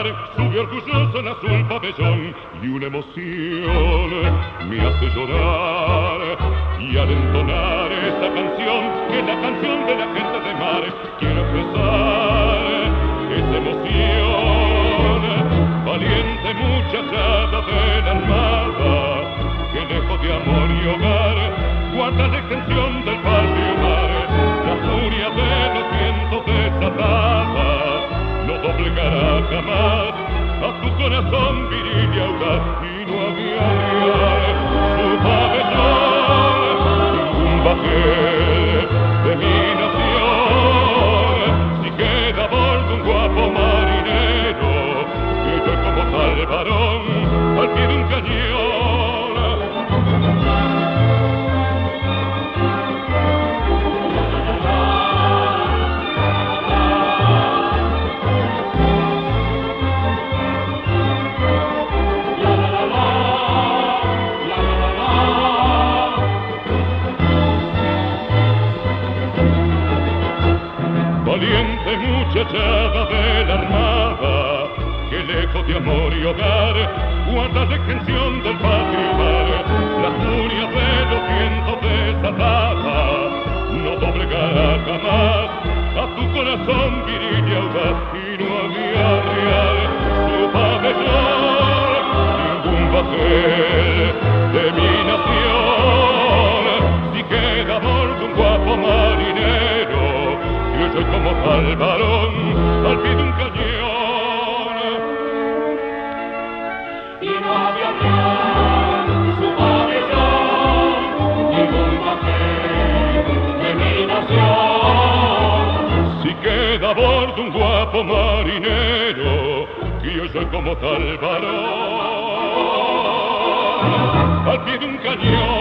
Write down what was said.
sube orgulloso en azul pabellón y una emoción me hace llorar. Y al entonar esa canción, que es la canción de la gente de mar, quiero expresar esa emoción. Valiente muchachada de la armada, que lejos de amor y hogar guarda la extensión del patrio mar. La furia de los vientos desatada no doblegará jamás a tu corazón viril y audaz, y no aviar su pabellón, ningún bajel de mi nación. Si queda a bordo un guapo marinero, y yo como tal varón al pie de un cañón. Valiente muchachada de la armada, que lejos de amor y hogar guarda la extensión del patrio mar. La furia de los vientos desatada no doblegará jamás a tu corazón viril y audaz, y no aviar su pabellón, ningún bajel de mi nación. Si queda a bordo un guapo marinero, yo soy como tal varón al pie de un cañón. Y no había su pabellón, ningún bajel de mi nación. Si queda a bordo un guapo marinero, que yo soy como tal varón al pie de un cañón.